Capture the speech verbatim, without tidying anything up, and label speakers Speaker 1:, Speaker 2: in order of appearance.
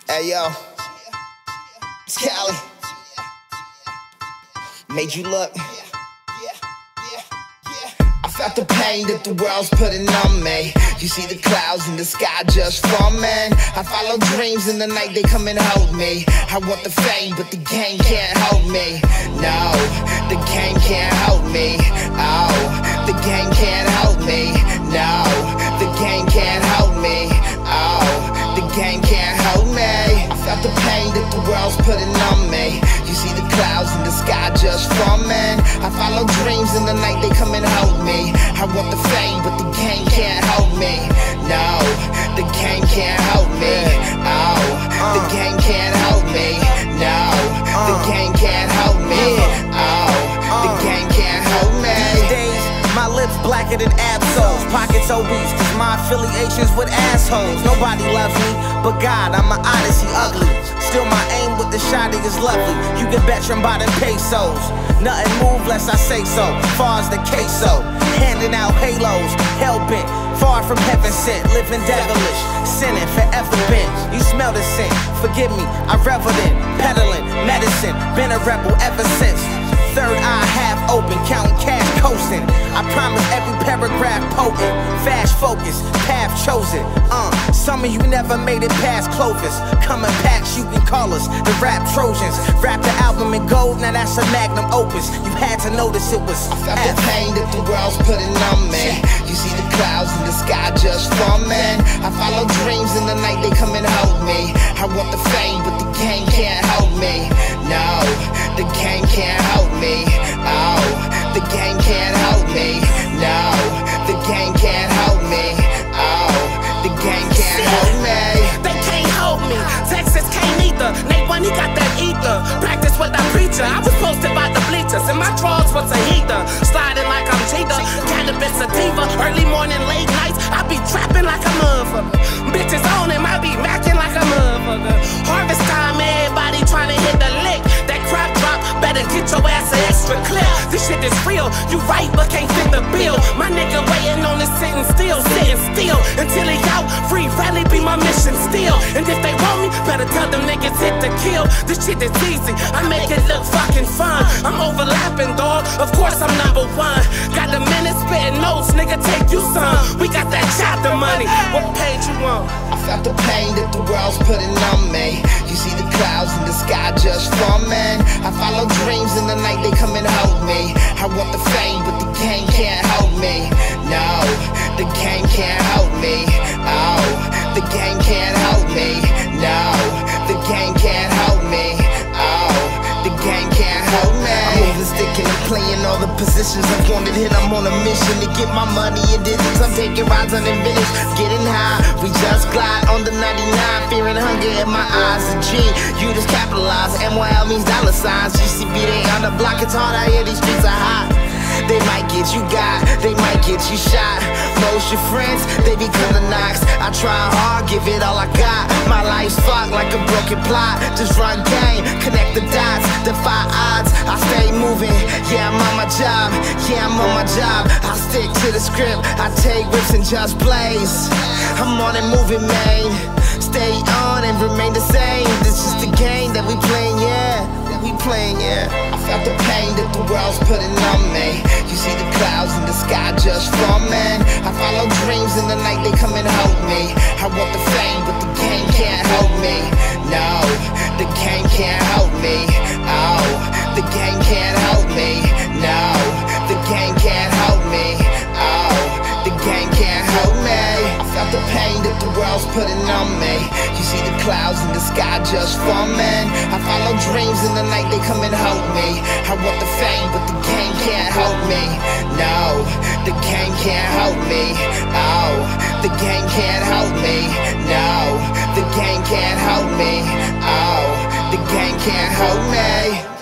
Speaker 1: Hey yo, it's Cali. Made you look. I felt the pain that the world's putting on me. You see the clouds in the sky just forming. I follow dreams in the night, they come and hold me. I want the fame, but the game can't hold me. No, the game can't hold me. Oh, the game can't hold me. No, the game can't hold me. Oh, the game can't hold me. I felt the pain that the world's putting on me. You see the clouds in the sky just forming. I follow dreams in the night, they come and hold me. I want the fame, but the game can't hold me. No, the game can't hold me. Oh, the game can't hold me. No, the game can't hold me. Oh, the game can't hold me.
Speaker 2: These days, my lips blacker than Ab-Soles, pockets obese, cause my affiliations with assholes. Nobody loves me, but God, I'm an odyssey ugly. Still my aim with the shotty is lovely. You can bet I'm by them pesos. Nothing move less I say so. Far as the queso, handing out halos, hell-bent, far from heaven sent, living devilish, sinning forever bent. You smell the scent, forgive me, I reveled in peddling medicine, been a rebel ever since. Third eye half open, counting cash, coasting. I promise every paragraph potent, fast focus, path chosen. Uh, some of you never made it past Clovis. Coming packs, you can call us the rap Trojans. Rap the album in gold, now that's a magnum opus. You had to notice it was
Speaker 1: I felt the pain that the world's putting on me. You see the clouds in the sky just forming. I follow dreams in the night, they come and hold me. I want the fame, but the game can't hold me. No, the game can't hold me. Oh, the game can't hold me. No, the game can't hold me. Oh, the game can't hold me.
Speaker 3: They can't hold me. Texas can't either. Nate one, he got that ether. Practice what I preach. I was posted by the bleachers, and my drawers was a heather. Sliding like I'm Cheetah, cannabis sativa. Early morning, late nights, I be trapping like a motherfucker. Bitches on him, I be macking like a motherfucker. Harvest time, everybody trying to hit the lick. That crap drop, better get your ass an extra clip. This shit is real. You right, but can't fit the bill. My nigga waiting on this sitting still, sitting still until he out. Free rally be my mission still. And if they want me, better tell them niggas hit the kill. This shit is easy. I make it look fucking fun. I'm overlapping, dog. Of course I'm number one. Got the minutes spitting notes, nigga. Take you some. We got that chapter money. What page you want?
Speaker 1: I felt the pain that the world's putting on me. You see the clouds in the sky just forming. I follow dreams in the night, they come and hold me. I want the fame, but the game can't hold me. No, the game can't hold me. Oh, the game can't hold me. No, the game can't hold me. Oh, the game can't hold me. I'm moving, sticking and playing all the positions I wanted hit. I'm on a mission to get my money in digits. I'm taking rides on them minutes, getting high. We just glide on the ninety-nine, fearing hunger in my eyes. A G, you just capitalize. M Y L means dollar signs. G C B, they on the block. It's hard out here, these streets are hot. They might get you got, they might get you shot. Most your friends, they become the knocks. I try hard, give it all I got. My life's fucked like a broken plot. Just run game, connect the dots, defy odds. I stay moving, yeah I'm on my job. Yeah I'm on my job, I stick to the script. I take rips and just blaze. I'm on and moving, man. Stay on and remain the same. This is the game that we playing, yeah. That we playing, yeah. I felt the pain that the world's putting on me. You see the clouds in the sky just forming. I follow dreams in the night, they come and hold me. I want the fame, but the game can't hold me. No, the game can't hold me. Oh, the game can't hold me. No, the game can't hold me. Oh, the game can't hold me. I felt the pain that the world's putting on me. You see the clouds in the sky just forming. I follow dreams in the night, they come and hold me. I want the fame, but the game can't hold me. No, the game can't hold me. Oh, the game can't hold me. No, the game can't hold me. Oh, the game can't hold me.